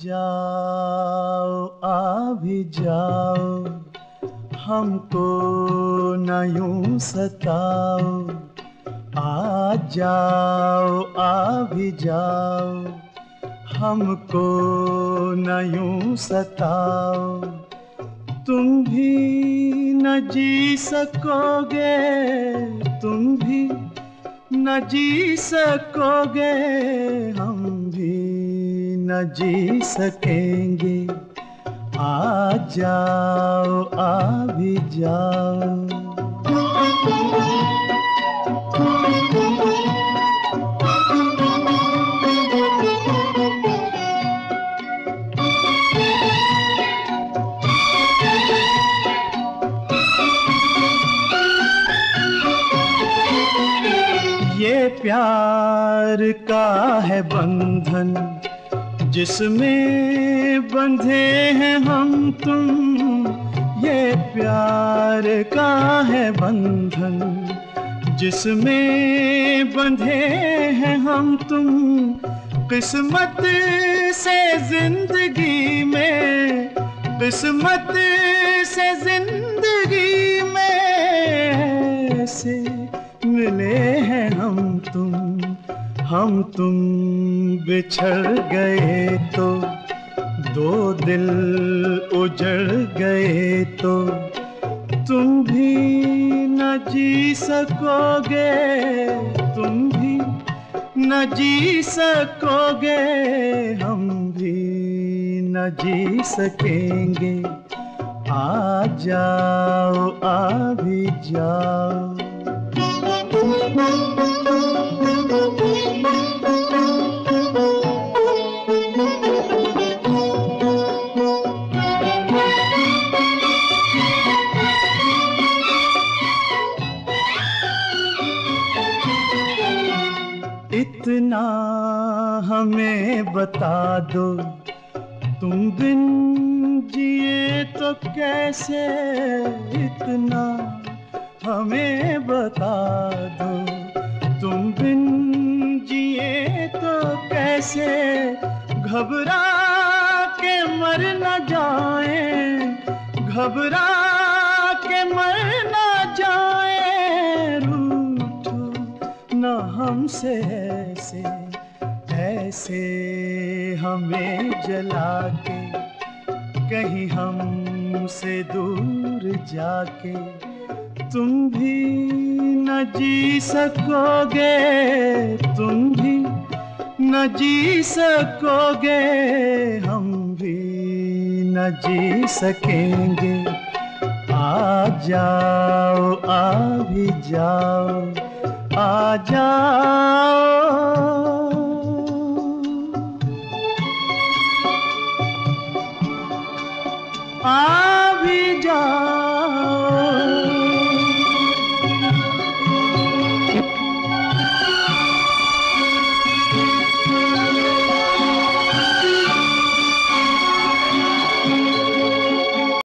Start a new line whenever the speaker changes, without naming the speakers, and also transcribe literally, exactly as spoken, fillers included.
जाओ आ भी जाओ, हमको न यूं सताओ। आ जाओ आ भी जाओ, हमको न यूं सताओ। तुम भी न जी सकोगे, तुम भी न जी सकोगे, हम भी न जी सकेंगे। आ जाओ आ भी जाओ। ये प्यार का है बंधन, जिसमें बंधे हैं हम तुम। ये प्यार का है बंधन, जिसमें बंधे हैं हम तुम। किस्मत से जिंदगी में, किस्मत से जिंदगी में ऐसे मिले हैं हम तुम। हम तुम बिछड़ गए तो, दो दिल उजड़ गए तो, तुम भी न जी सकोगे, तुम भी न जी सकोगे, हम भी न जी सकेंगे। आ जाओ आ भी जाओ। इतना हमें बता दो, तुम बिन जिए तो कैसे। इतना हमें बता दो, तुम बिन जिए तो कैसे। घबरा के मर न जाए, घबरा के मर न जाए। रूठो न हमसे ऐसे, ऐसे हमें जला के, कहीं हमसे दूर जाके। तुम भी न जी सकोगे, तुम भी न जी सकोगे, हम भी न जी सकेंगे। आ जाओ आ भी जाओ, आ जाओ